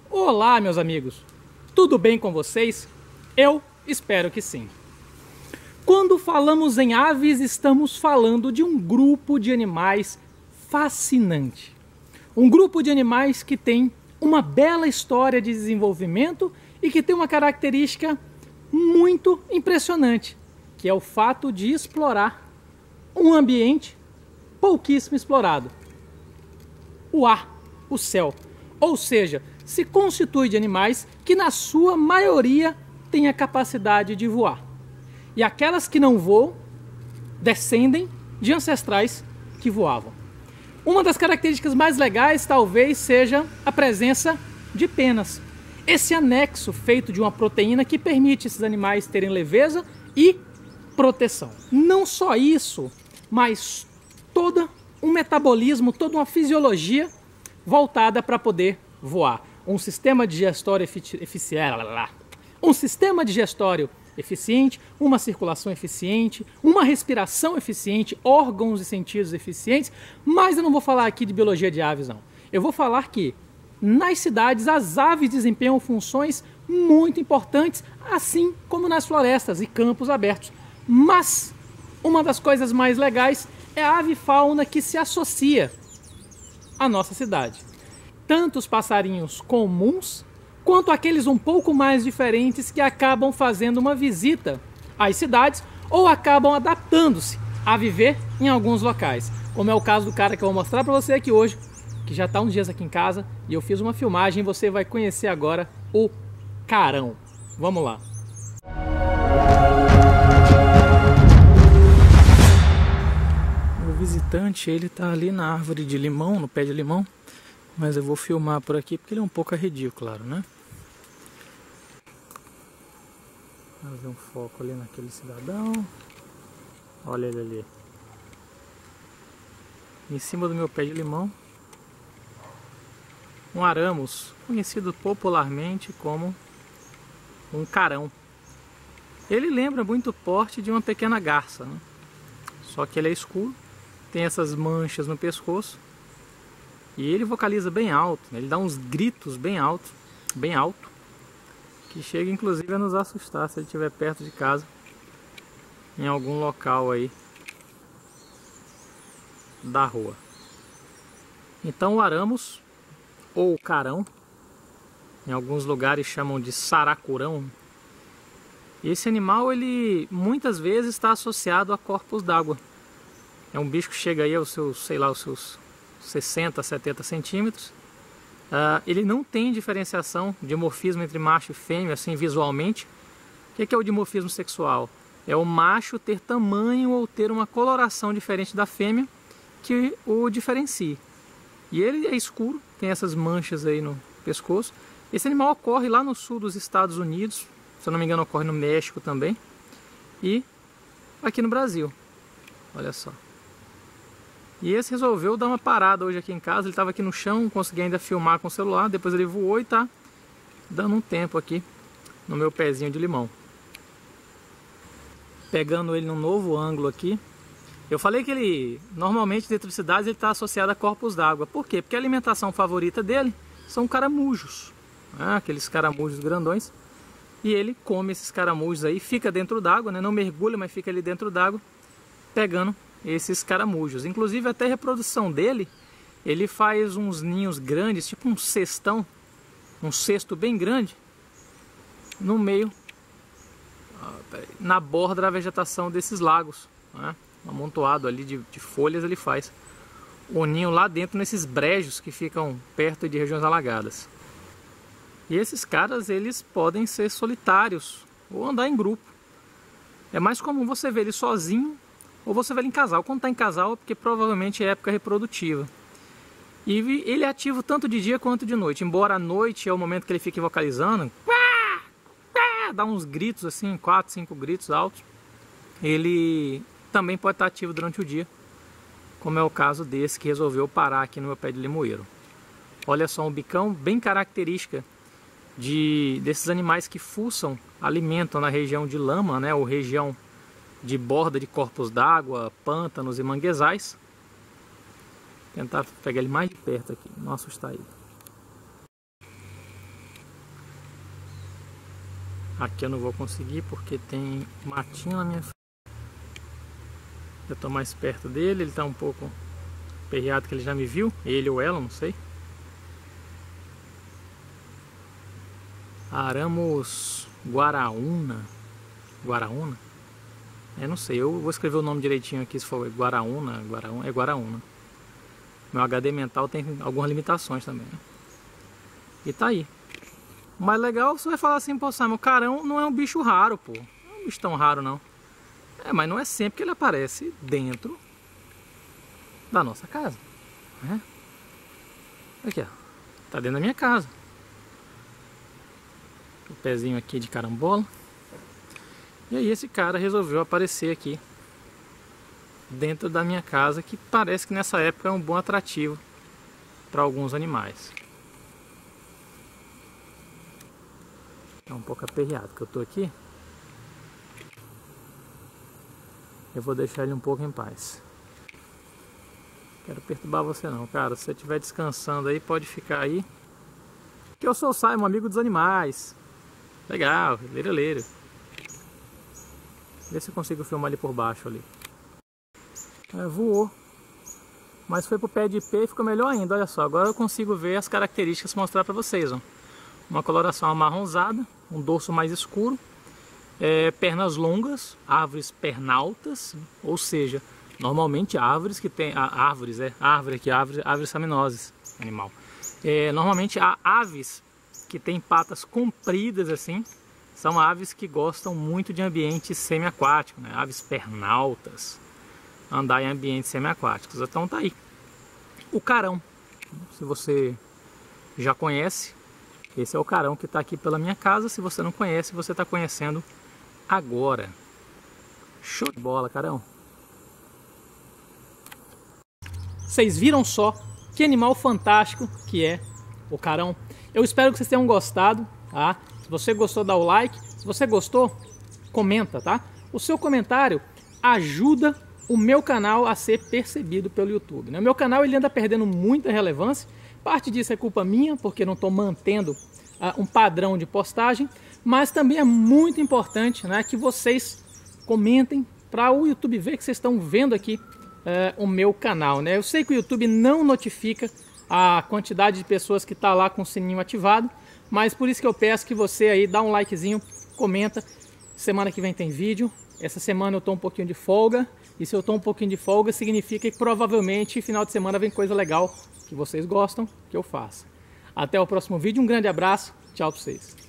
Olá, meus amigos! Tudo bem com vocês? Eu espero que sim. Quando falamos em aves, estamos falando de um grupo de animais fascinante. Um grupo de animais que tem uma bela história de desenvolvimento e que tem uma característica muito impressionante, que é o fato de explorar um ambiente pouquíssimo explorado. O ar, o céu. Ou seja, se constitui de animais que na sua maioria têm a capacidade de voar. E aquelas que não voam descendem de ancestrais que voavam. Uma das características mais legais talvez seja a presença de penas. Esse anexo feito de uma proteína que permite esses animais terem leveza e proteção. Não só isso, mas todo um metabolismo, toda uma fisiologia voltada para poder voar. Um sistema digestório eficiente, uma circulação eficiente, uma respiração eficiente, órgãos e sentidos eficientes, mas eu não vou falar aqui de biologia de aves, não. Eu vou falar que nas cidades as aves desempenham funções muito importantes, assim como nas florestas e campos abertos. Mas uma das coisas mais legais é a avifauna que se associa à nossa cidade. Tanto os passarinhos comuns, quanto aqueles um pouco mais diferentes que acabam fazendo uma visita às cidades ou acabam adaptando-se a viver em alguns locais. Como é o caso do cara que eu vou mostrar para você aqui hoje, que já está uns dias aqui em casa e eu fiz uma filmagem e você vai conhecer agora o carão. Vamos lá. O visitante, ele tá ali na árvore de limão, no pé de limão, mas eu vou filmar por aqui porque ele é um pouco arredio, claro, né? Fazer um foco ali naquele cidadão. Olha ele ali. Em cima do meu pé de limão, um aramus, conhecido popularmente como um carão. Ele lembra muito o porte de uma pequena garça, né? Só que ele é escuro, tem essas manchas no pescoço e ele vocaliza bem alto, né? Ele dá uns gritos bem alto, que chega inclusive a nos assustar se ele estiver perto de casa, em algum local aí da rua. Então o aramus, ou o carão, em alguns lugares chamam de saracurão, esse animal ele muitas vezes está associado a corpos d'água. É um bicho que chega aí aos seus, sei lá, aos seus 60, 70 centímetros. Ele não tem diferenciação, dimorfismo entre macho e fêmea, assim visualmente. O que é o dimorfismo sexual? É o macho ter tamanho ou ter uma coloração diferente da fêmea que o diferencie. E ele é escuro, tem essas manchas aí no pescoço. Esse animal ocorre lá no sul dos Estados Unidos, se eu não me engano ocorre no México também, e aqui no Brasil. Olha só. E esse resolveu dar uma parada hoje aqui em casa. Ele estava aqui no chão, consegui ainda filmar com o celular. Depois ele voou e está dando um tempo aqui no meu pezinho de limão. Pegando ele num novo ângulo aqui. Eu falei que ele, normalmente dentro de cidades, ele está associado a corpos d'água. Por quê? Porque a alimentação favorita dele são caramujos, né? Aqueles caramujos grandões. E ele come esses caramujos aí, fica dentro d'água, né? Não mergulha, mas fica ali dentro d'água, pegando esses caramujos. Inclusive até a reprodução dele, ele faz uns ninhos grandes, tipo um cestão, um cesto bem grande, no meio, na borda da vegetação desses lagos, né? Amontoado ali de folhas ele faz o ninho lá dentro nesses brejos que ficam perto de regiões alagadas. E esses caras, eles podem ser solitários ou andar em grupo. É mais comum você ver ele sozinho ou você vê ele em casal. Quando está em casal é porque provavelmente é época reprodutiva. E ele é ativo tanto de dia quanto de noite. Embora à noite é o momento que ele fique vocalizando, dá uns gritos assim, 4, 5 gritos altos. Ele também pode estar ativo durante o dia, como é o caso desse que resolveu parar aqui no meu pé de limoeiro. Olha só, um bicão bem característica desses animais que fuçam, alimentam na região de lama, né, ou região de borda de corpos d'água, pântanos e manguezais. Vou tentar pegar ele mais de perto aqui, não assustar ele. Aqui eu não vou conseguir porque tem matinho na minha frente. Eu tô mais perto dele, ele tá um pouco aperreado que ele já me viu. Ele ou ela, não sei. Aramus Guaraúna. Guaraúna? Eu não sei, eu vou escrever o nome direitinho aqui se for Guaraúna. É Guaraúna. Meu HD mental tem algumas limitações também. E tá aí. O mais legal, você vai falar assim, pô, Simon, o carão não é um bicho raro, pô. Não é um bicho tão raro, não. Mas não é sempre que ele aparece dentro da nossa casa, né? Aqui, ó. Tá dentro da minha casa. O pezinho aqui de carambola. E aí esse cara resolveu aparecer aqui dentro da minha casa, que parece que nessa época é um bom atrativo para alguns animais. É um pouco aperreado que eu tô aqui. Eu vou deixar ele um pouco em paz. Quero perturbar você não, cara. Se você estiver descansando aí, pode ficar aí. Que eu sou o Simon, amigo dos animais. Legal, leiro. Vê se eu consigo filmar ali por baixo ali. Voou. Mas foi pro pé de ipê e ficou melhor ainda, olha só. Agora eu consigo ver as características, mostrar para vocês, ó. Uma coloração amarronzada, um dorso mais escuro, pernas longas, árvores pernaltas, ou seja, normalmente árvores que tem árvores saminoses, animal. Normalmente há aves que têm patas compridas assim, são aves que gostam muito de ambientes semiaquáticos, né? Aves pernaltas, andar em ambientes semiaquáticos. Então tá aí. O carão, se você já conhece, esse é o carão que está aqui pela minha casa. Se você não conhece, você está conhecendo agora. Show de bola, carão. Vocês viram só que animal fantástico que é o carão? Eu espero que vocês tenham gostado, tá? Se você gostou, dá o like. Se você gostou, comenta, tá? O seu comentário ajuda o meu canal a ser percebido pelo YouTube, né? O meu canal ele anda perdendo muita relevância. Parte disso é culpa minha, porque não estou mantendo um padrão de postagem. Mas também é muito importante, né, que vocês comentem para o YouTube ver que vocês estão vendo aqui o meu canal, né? Eu sei que o YouTube não notifica a quantidade de pessoas que está lá com o sininho ativado, mas por isso que eu peço que você aí dá um likezinho, comenta. Semana que vem tem vídeo. Essa semana eu estou um pouquinho de folga, e se eu estou um pouquinho de folga significa que provavelmente final de semana vem coisa legal que vocês gostam que eu faça. Até o próximo vídeo, um grande abraço, tchau para vocês.